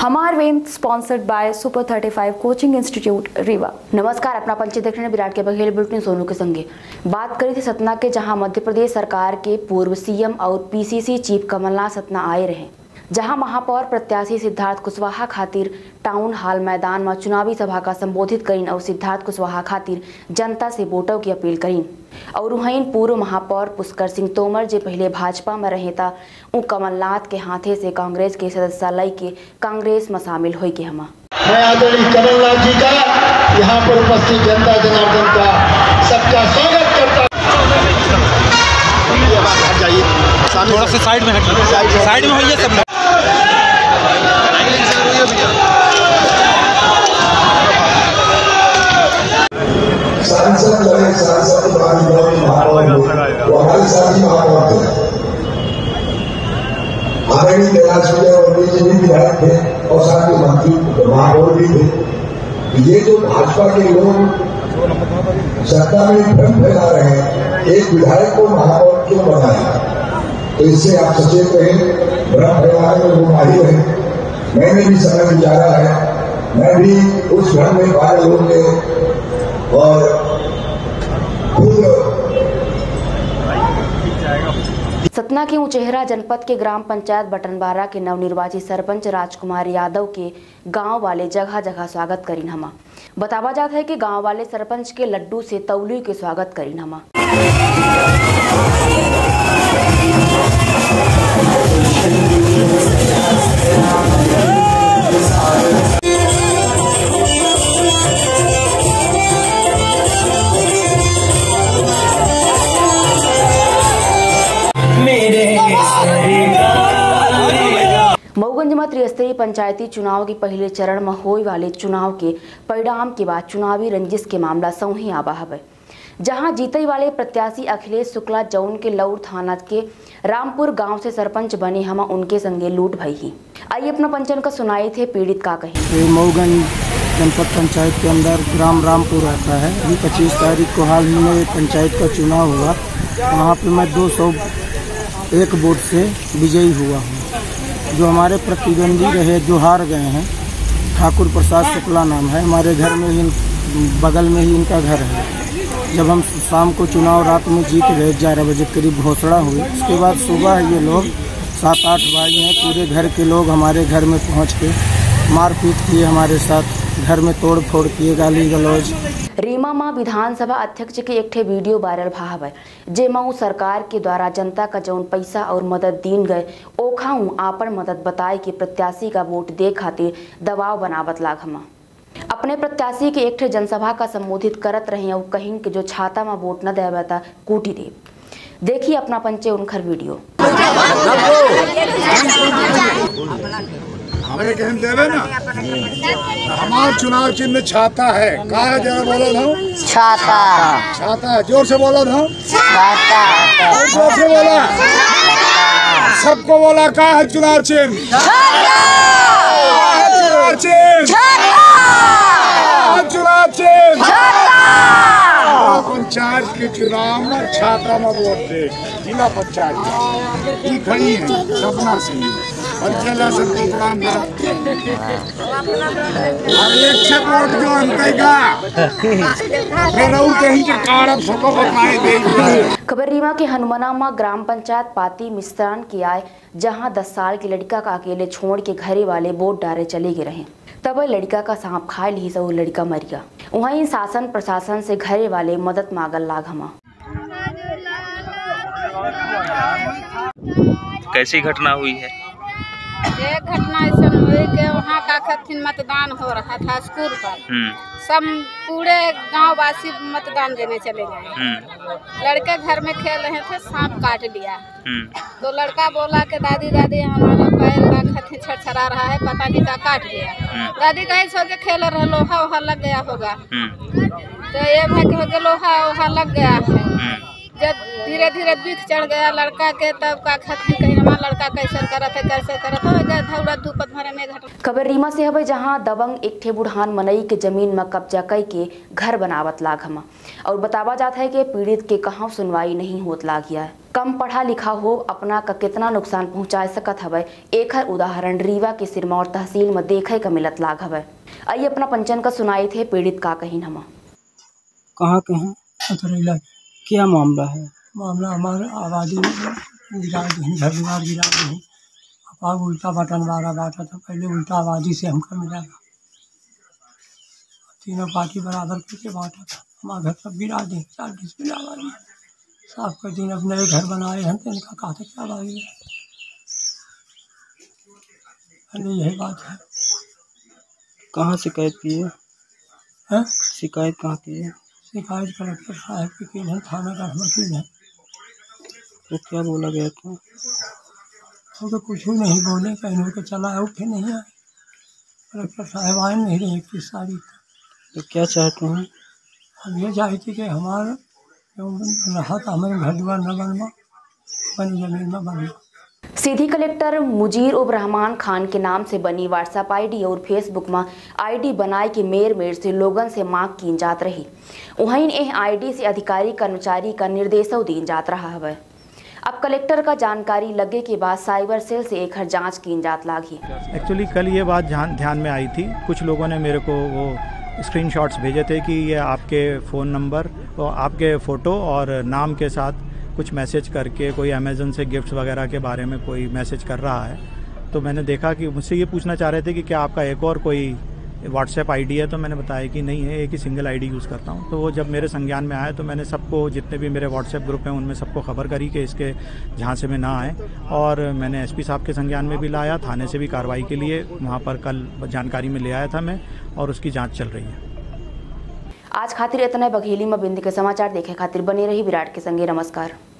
हमार event sponsored by super 35 coaching institute Rewa. नमस्कार, अपना पंचायत देखने विराट के बघेल बुलेटिन सोनू के संगे बात करी थी सतना के, जहां मध्य प्रदेश सरकार के पूर्व सीएम और पीसीसी चीफ कमलनाथ सतना आए रहे, जहां महापौर प्रत्याशी सिद्धार्थ कुशवाहा खातिर टाउन हॉल मैदान में चुनावी सभा का संबोधित करीन और सिद्धार्थ कुशवाहा खातिर जनता से वोटों की अपील करीन। और वहीं पूर्व महापौर पुष्कर सिंह तोमर जो पहले भाजपा में रहे था, उ कमलनाथ के हाथे से कांग्रेस के सदस्यालय के कांग्रेस में शामिल हो गए। मैं आदरणीय कमलनाथ जी का यहाँ पर उपस्थित जनता जनार्दन का सबका स्वागत करता हूँ। थोड़ा सा साइड में हटिए, साइड में होइए सब लोग। सांसद लगे, सांसद हमारे साथी महापौर थे, आदरणीय कैलाशविजय और बीजेपी विधायक थे और साथ ही मंत्री महापौर भी थे। ये जो भाजपा के लोग सत्ता में भ्रम फैला रहे हैं, एक विधायक को महापौर क्यों बनाया, तो इससे आप सचेत रहें, भ्रम फैलाने में वो माहिर रहे। मैंने भी समय गुजारा है, मैं भी उस भ्रम में पागल हो गए और सतना के उचेहरा जनपद के ग्राम पंचायत बटनबारा के नवनिर्वाचित सरपंच राजकुमार यादव के गांव वाले जगह जगह स्वागत करीन हमा। बतावा जाता है कि गांव वाले सरपंच के लड्डू से तौली के स्वागत करीन हमा। मऊगंज में त्रिस्तरीय पंचायती चुनाव के पहले चरण में होने वाले चुनाव के परिणाम के बाद चुनावी रंजिश के मामला सौही आबा है, जहां जीते वाले प्रत्याशी अखिलेश शुक्ला जौन के लौर थाना के रामपुर गांव से सरपंच बने, हम उनके संगे लूट भई ही। आइए अपना पंचन का सुनाए थे पीड़ित का कही। मऊगंज जनपद पंचायत के अंदर ग्राम रामपुर आता है। अभी 25 तारीख को हाल ही में पंचायत का चुनाव हुआ, वहाँ पे मैं 201 वोट से विजयी हुआ हूँ। जो हमारे प्रतिद्वंदी रहे, जो हार गए हैं, ठाकुर प्रसाद शुक्ला नाम है, हमारे घर में ही बगल में ही इनका घर है। जब हम शाम को चुनाव रात में जीत गए, 11 बजे करीब घोषणा हुई, उसके बाद सुबह ये लोग 7-8 भाई हैं, पूरे घर के लोग हमारे घर में पहुंच के मारपीट किए, हमारे साथ घर में तोड़ फोड़ किए, गाली गलौज। रीमा मां विधानसभा अध्यक्ष के एक ठे वीडियो वायरल भाव है, जेमा सरकार के द्वारा जनता का जौन पैसा और मदद दीन गए ओखाऊ आपन मदद बताए कि प्रत्याशी का वोट दे खातिर दबाव बनावत लाग हमा। अपने प्रत्याशी के एक ठे जनसभा का संबोधित करत रहे और कहीं कि जो छाता में वोट न देवे ता कूटी दे। देखिए अपना पंचे उनखर वीडियो। हमारे कहन देवे ना, हमारा चुनाव चिन्ह छाता है। कहा है जरा बोला था? छाता। छाता, जोर से बोला था? छाता। जोर से बोला, सबको बोला। कहा है चुनाव चिन्ह? चुनाव चिन्ह, चुनाव चिन्ह। पंचायत के चुनाव में छाता में वोट दे। जिला पंचायत की खड़ी है सपना सिंह और जिला संतराम वोट जो अंतेगा फिर और कहीं के कारक सबको बताए दे। खबर रीवा के हनुमाना ग्राम पंचायत पाती मिस्त्रान की आए, जहां 10 साल की लड़का का अकेले छोड़ के घरे वाले वोट डारे चले गए रहे, तब लड़का का सांप खा ली तो लड़का मर गया। वहीं शासन प्रशासन से घरे वाले मदद मांगल लाग हमा। कैसी घटना हुई है? एक घटना ऐसा हुई कि वहाँ का कथिन मतदान हो रहा था स्कूल पर, सब पूरे गांव वासी मतदान देने चले गए। लड़के घर में खेल रहे थे, सांप काट लिया। तो लड़का बोला कि दादी दादी हमारा पैर का कथिन छरछरा रहा है, पता नहीं क्या काट लिया। दादी कहीं सो के खेल रहे, लोहा वोहा लग गया होगा। तो ये भाई के लोहा वोहा लग गया है। जब धीरे धीरे बिख चढ़ गया लड़का के, तब का खत्म कहीं हमारा लड़का कैसे करत है कैसे करत हो गया धौड़ा धूपत भरे में घट। खबर रीमा से हवे, जहां दबंग एक ठे बुढ़ान मनई के जमीन में कब्जा कई के घर बनावत लागम और बतावा जाता है कि पीड़ित के कहाँ सुनवाई नहीं होत लागिया है। कम पढ़ा लिखा हो अपना का कितना नुकसान पहुंचा सकत हवे, एक उदाहरण रीवा के सिरमौर तहसील में देखे का मिलत लाग हवे। आइए अपना पंचन का सुनाई थे पीड़ित का कहीं हम कहाँ के हैं अतरेला, क्या मामला है? मामला हमारे आबादी में गिरा दी, घर द्वार गिरा दी। अब उल्टा बटन वाला बांटा था, पहले उल्टा आबादी से हमको मिला था, तीनों पार्टी बराबर करके बांटा था। हमारा घर सब गिरा दी, 40 बिल आबादी साफ कर दी। अब नए घर बनाए हैं तो इनका कहा था क्या आबादी है, यही बात है। कहाँ शिकायत की है? शिकायत कहाँ की है? शिकायत कलेक्टर साहब की है, थाना का वकील है। तो क्या बोला गया था? वो तो कुछ भी नहीं बोले, कहीं के चला है उठे नहीं आए। कलेक्टर साहब आए नहीं रहे 21 तारीख को। तो क्या चाहते हैं? हम ये चाहते कि हमारा रहा था हमारे घर द्वार न बनवा, बनी जमीन में बनवा। सीधी कलेक्टर मुजीर उब रहमान खान के नाम से बनी व्हाट्सएप आईडी और फेसबुक में आईडी बनाए के मेर मेर से लोगन से मांग की जात रही। वहीं यह आईडी से अधिकारी कर्मचारी का निर्देशों दी जात रहा है। अब कलेक्टर का जानकारी लगे के बाद साइबर सेल से एक जांच की जात लागी। एक्चुअली कल ये बात ध्यान में आई थी, कुछ लोगों ने मेरे को वो स्क्रीनशॉट्स भेजे थे कि ये आपके फ़ोन नंबर और आपके फ़ोटो और नाम के साथ कुछ मैसेज करके कोई अमेज़न से गिफ्ट्स वगैरह के बारे में कोई मैसेज कर रहा है। तो मैंने देखा कि मुझसे ये पूछना चाह रहे थे कि क्या आपका एक और कोई व्हाट्सएप आईडी है, तो मैंने बताया कि नहीं है, एक ही सिंगल आईडी यूज़ करता हूँ। तो वो जब मेरे संज्ञान में आया तो मैंने सबको, जितने भी मेरे व्हाट्सएप ग्रुप हैं उनमें सबको खबर करी कि इसके झांसे में ना आए, और मैंने एसपी साहब के संज्ञान में भी लाया, थाने से भी कार्रवाई के लिए वहाँ पर कल जानकारी में ले आया था मैं, और उसकी जाँच चल रही है। आज खातिर इतना बघेली में बिंद के समाचार देखे खातिर बने रही विराट के संगे। नमस्कार।